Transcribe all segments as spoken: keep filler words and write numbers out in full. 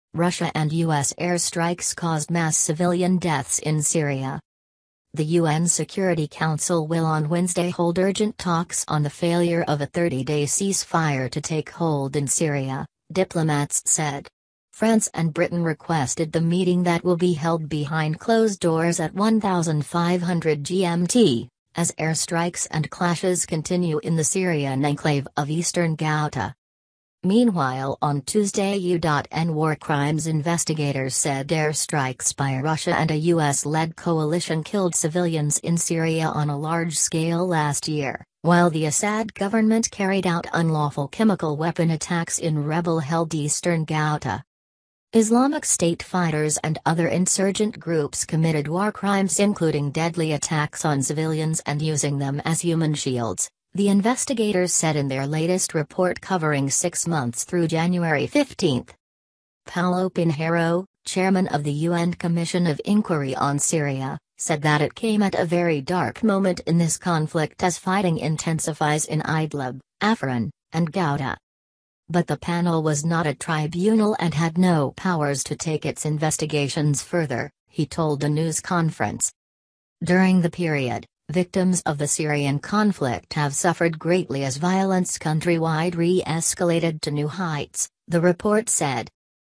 Russia and U S airstrikes caused mass civilian deaths in Syria. The U N Security Council will on Wednesday hold urgent talks on the failure of a thirty-day ceasefire to take hold in Syria, diplomats said. France and Britain requested the meeting that will be held behind closed doors at fifteen hundred G M T, as airstrikes and clashes continue in the Syrian enclave of eastern Ghouta. Meanwhile, on Tuesday, U N war crimes investigators said airstrikes by Russia and a U S-led coalition killed civilians in Syria on a large scale last year, while the Assad government carried out unlawful chemical weapon attacks in rebel-held eastern Ghouta. Islamic State fighters and other insurgent groups committed war crimes including deadly attacks on civilians and using them as human shields, the investigators said in their latest report covering six months through January fifteenth. Paulo Pinheiro, chairman of the U N Commission of Inquiry on Syria, said that it came at a very dark moment in this conflict as fighting intensifies in Idlib, Afrin, and Ghouta. But the panel was not a tribunal and had no powers to take its investigations further, he told a news conference. During the period, victims of the Syrian conflict have suffered greatly as violence countrywide re-escalated to new heights, the report said.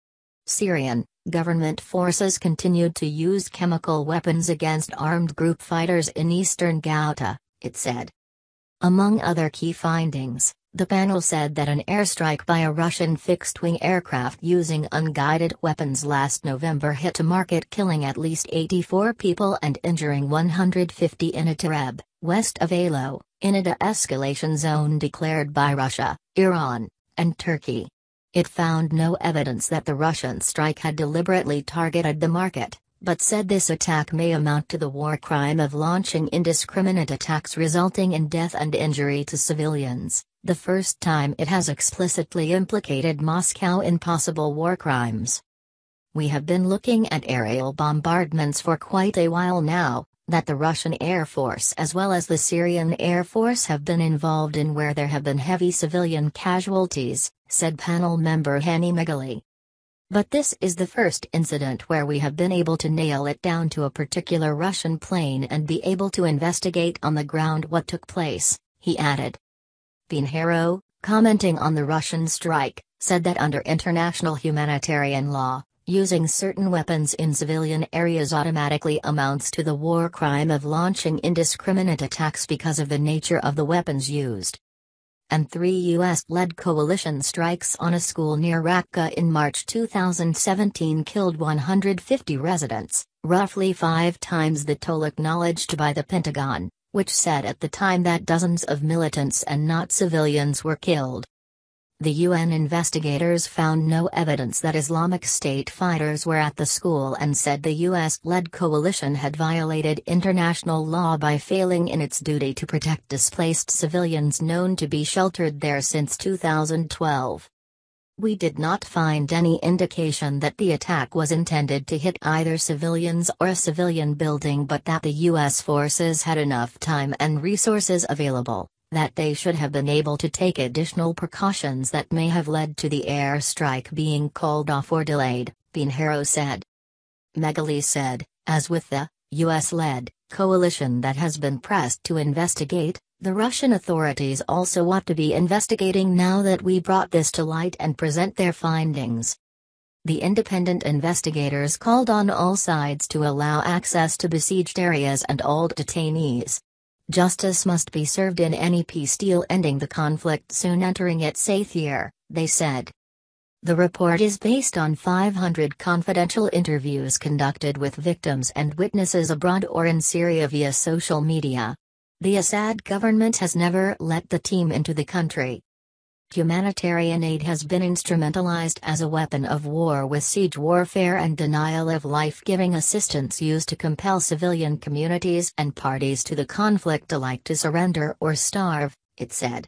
Syrian government forces continued to use chemical weapons against armed group fighters in eastern Ghouta, it said. Among other key findings, the panel said that an airstrike by a Russian fixed-wing aircraft using unguided weapons last November hit a market, killing at least eighty-four people and injuring one hundred fifty in a Tereb, west of Aleppo, in a de-escalation zone declared by Russia, Iran, and Turkey. It found no evidence that the Russian strike had deliberately targeted the market, but said this attack may amount to the war crime of launching indiscriminate attacks resulting in death and injury to civilians, the first time it has explicitly implicated Moscow in possible war crimes. We have been looking at aerial bombardments for quite a while now, that the Russian Air Force as well as the Syrian Air Force have been involved in where there have been heavy civilian casualties, said panel member Hani Megali. But this is the first incident where we have been able to nail it down to a particular Russian plane and be able to investigate on the ground what took place, he added. Pinheiro, commenting on the Russian strike, said that under international humanitarian law, using certain weapons in civilian areas automatically amounts to the war crime of launching indiscriminate attacks because of the nature of the weapons used. And three U S-led coalition strikes on a school near Raqqa in March two thousand seventeen killed one hundred fifty residents, roughly five times the toll acknowledged by the Pentagon, which said at the time that dozens of militants and not civilians were killed. The U N investigators found no evidence that Islamic State fighters were at the school and said the U S-led coalition had violated international law by failing in its duty to protect displaced civilians known to be sheltered there since two thousand twelve. We did not find any indication that the attack was intended to hit either civilians or a civilian building, but that the U S forces had enough time and resources available, that they should have been able to take additional precautions that may have led to the airstrike being called off or delayed, Pinheiro said. Megali said, as with the U S-led coalition that has been pressed to investigate, the Russian authorities also ought to be investigating now that we brought this to light and present their findings. The independent investigators called on all sides to allow access to besieged areas and all detainees. Justice must be served in any peace deal ending the conflict soon entering its eighth year, they said. The report is based on five hundred confidential interviews conducted with victims and witnesses abroad or in Syria via social media. The Assad government has never let the team into the country. Humanitarian aid has been instrumentalized as a weapon of war, with siege warfare and denial of life-giving assistance used to compel civilian communities and parties to the conflict alike to surrender or starve, it said.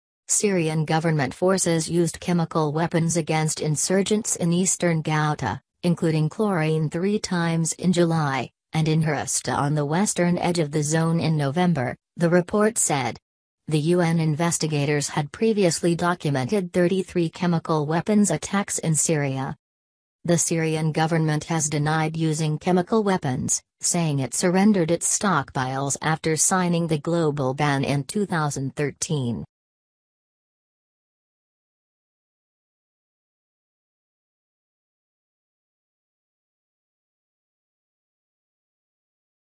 Syrian government forces used chemical weapons against insurgents in eastern Ghouta, including chlorine three times in July, and in Hursta on the western edge of the zone in November, the report said. The U N investigators had previously documented thirty-three chemical weapons attacks in Syria. The Syrian government has denied using chemical weapons, saying it surrendered its stockpiles after signing the global ban in two thousand thirteen.